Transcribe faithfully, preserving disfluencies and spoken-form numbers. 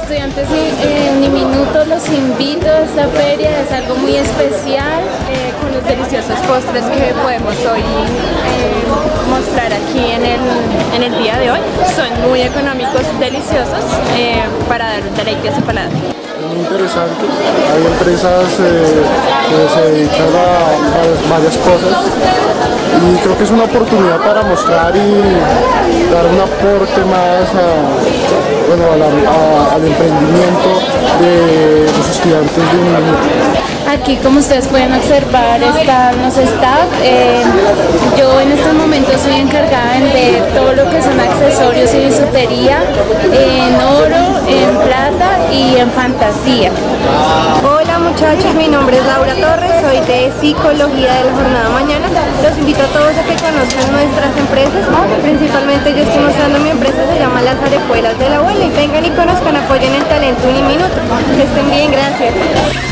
estudiantes de Uniminuto los invito a esta feria, es algo muy especial, eh, con los deliciosos postres que podemos hoy eh, mostrar aquí en el, en el día de hoy. Son muy económicos, deliciosos, eh, para dar un deleite a su paladar. Muy interesante, hay empresas eh, que se dedican a varias, varias cosas y creo que es una oportunidad para mostrar y dar un aporte más a, bueno, a la, a, al emprendimiento de los estudiantes de Uniminuto. Aquí, como ustedes pueden observar, están los staff. Eh, yo en estos momentos soy encargada de vender todo lo que son accesorios y bisutería en oro, en plata y en fantasía. Hola muchachos, mi nombre es Laura Torres, soy de Psicología de la Jornada Mañana. Los invito a todos a que conozcan nuestras empresas. Principalmente yo estoy mostrando mi empresa, se llama Las Arepuelas de la Abuela. Y vengan y conozcan, apoyen el talento Uniminuto. Que estén bien, gracias.